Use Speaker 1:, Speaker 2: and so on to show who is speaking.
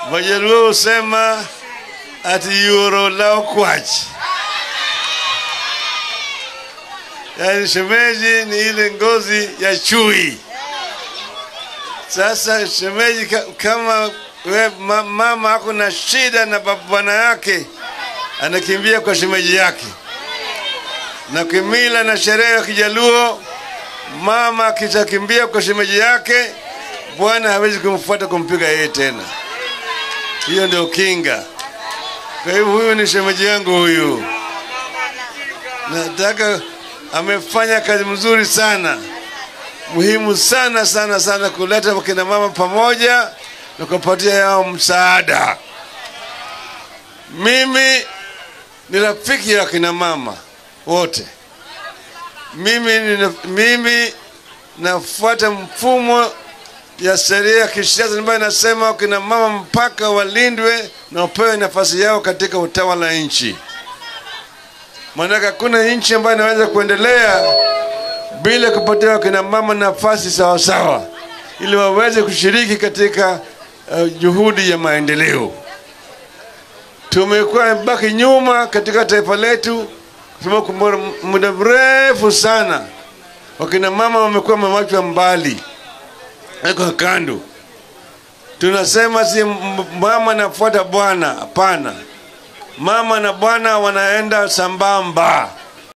Speaker 1: Wajaluo husema ati yuro lao kwachi. Yani shemeji ni ile ngozi ya chui. Sasa shemeji kama mama ako na shida na bwana yake, anakimbia kwa shemeji yake. Na kimila na sherehe ya Kijaluo, mama akitakimbia kwa shemeji yake, bwana hawezi kumfuata kumpiga yeye tena. Hiyo ndio kinga. Kwa hivyo huyu ni shemeji yangu huyu. Nataka amefanya kazi mzuri sana. Muhimu sana sana sana kuleta wakina mama pamoja na kupatia yao msaada. Mimi ni rafiki ya kina mama wote. Mimi nafuata mfumo ya sheria ya kisiasa ambayo inasema wakina mama mpaka walindwe na wapewe nafasi yao katika utawala wa nchi. Maana hakuna nchi ambayo inaweza kuendelea bila kupatia wakina mama nafasi sawa sawa ili waweze kushiriki katika juhudi ya maendeleo. Tumekuwa baki nyuma katika taifa letu kwa muda mrefu sana. Wakina mama wamekuwa wamewachwa mbali, kwa kando. Tunasema si mama anafuata bwana, hapana. Mama na bwana wanaenda sambamba.